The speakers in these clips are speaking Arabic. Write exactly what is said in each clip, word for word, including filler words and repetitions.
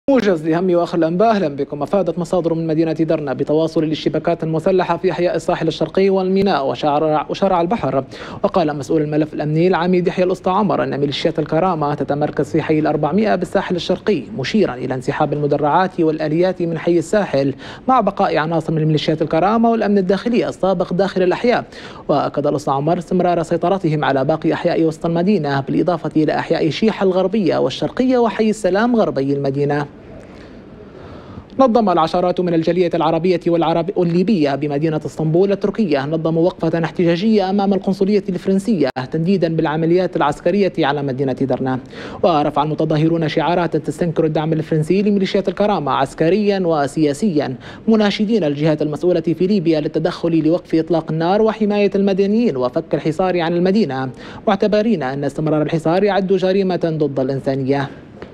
موجز لهم واخر الانباء. اهلا بكم. افادت مصادر من مدينه درنا بتواصل الاشتباكات المسلحه في احياء الساحل الشرقي والميناء وشارع وشارع البحر. وقال مسؤول الملف الامني العميد يحيى الاسطى عمر ان ميليشيات الكرامه تتمركز في حي الأربعمائة بالساحل الشرقي، مشيرا الى انسحاب المدرعات والاليات من حي الساحل مع بقاء عناصر من ميليشيات الكرامه والامن الداخلي السابق داخل الاحياء. واكد الاسطى عمر استمرار سيطرتهم على باقي احياء وسط المدينه بالاضافه الى احياء شيحه الغربيه والشرقيه وحي السلام غربي المدينه. نظم العشرات من الجالية العربية والعرب والليبية بمدينة اسطنبول التركية نظموا وقفة احتجاجية أمام القنصلية الفرنسية تنديدا بالعمليات العسكرية على مدينة درنا. ورفع المتظاهرون شعارات تستنكر الدعم الفرنسي لميليشيات الكرامة عسكريا وسياسيا، مناشدين الجهات المسؤولة في ليبيا للتدخل لوقف إطلاق النار وحماية المدنيين وفك الحصار عن المدينة، معتبرين أن استمرار الحصار يعد جريمة ضد الإنسانية.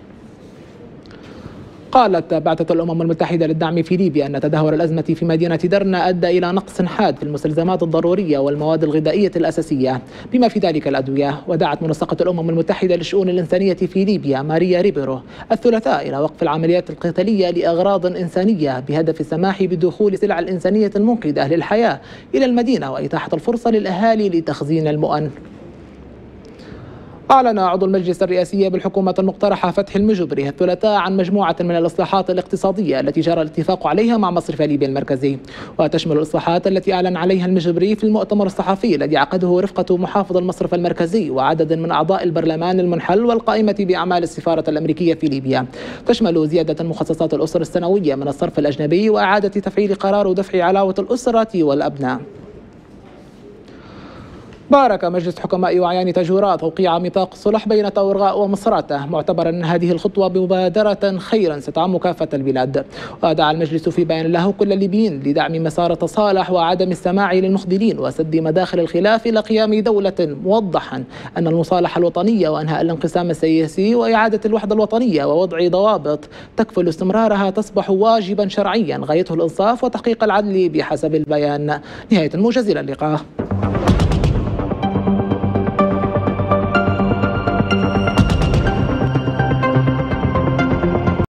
قالت بعثة الأمم المتحدة للدعم في ليبيا أن تدهور الأزمة في مدينة درنا أدى إلى نقص حاد في المستلزمات الضرورية والمواد الغذائية الأساسية بما في ذلك الأدوية. ودعت منسقة الأمم المتحدة للشؤون الإنسانية في ليبيا ماريا ريبيرو الثلاثاء إلى وقف العمليات القتالية لأغراض إنسانية بهدف السماح بدخول السلع الإنسانية المنقذة للحياة إلى المدينة وإتاحة الفرصة للأهالي لتخزين المؤن. أعلن عضو المجلس الرئاسي بالحكومة المقترحة فتحي المجبري الثلاثاء عن مجموعة من الإصلاحات الاقتصادية التي جرى الاتفاق عليها مع مصرف ليبيا المركزي، وتشمل الإصلاحات التي أعلن عليها المجبري في المؤتمر الصحفي الذي عقده رفقة محافظ المصرف المركزي وعدد من أعضاء البرلمان المنحل والقائمة بأعمال السفارة الأمريكية في ليبيا. تشمل زيادة مخصصات الأسر السنوية من الصرف الأجنبي وإعادة تفعيل قرار دفع علاوة الأسرة والأبناء. بارك مجلس حكماء وعيان تاجورا توقيع ميثاق الصلح بين طورغاء ومصراتة، معتبرا أن هذه الخطوة بمبادرة خيرا ستعم كافة البلاد. ودعا المجلس في بيان له كل الليبيين لدعم مسار التصالح وعدم السماع للمخذلين وسد مداخل الخلاف إلى قيام دولة، موضحا أن المصالحة الوطنية وأنهاء الانقسام السياسي وإعادة الوحدة الوطنية ووضع ضوابط تكفل استمرارها تصبح واجبا شرعيا غايته الإنصاف وتحقيق العدل بحسب البيان. نهاية الموجز، إلى اللقاء.